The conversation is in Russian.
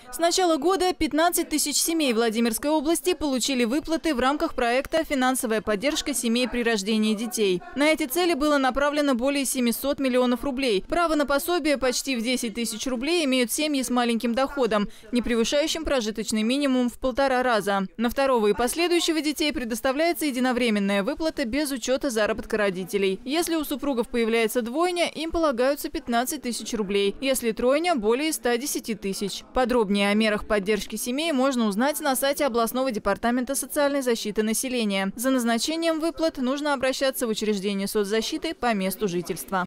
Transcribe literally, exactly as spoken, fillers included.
С начала года пятнадцать тысяч семей Владимирской области получили выплаты в рамках проекта «Финансовая поддержка семей при рождении детей». На эти цели было направлено более семисот миллионов рублей. Право на пособие почти в десять тысяч рублей имеют семьи с маленьким доходом, не превышающим прожиточный минимум в полтора раза. На второго и последующего детей предоставляется единовременная выплата без учета заработка родителей. Если у супругов появляется двойня, им полагаются пятнадцать тысяч рублей. Если тройня – более ста десяти тысяч. Подробнее о мерах поддержки семей можно узнать на сайте областного департамента социальной защиты населения. За назначением выплат нужно обращаться в учреждение соцзащиты по месту жительства.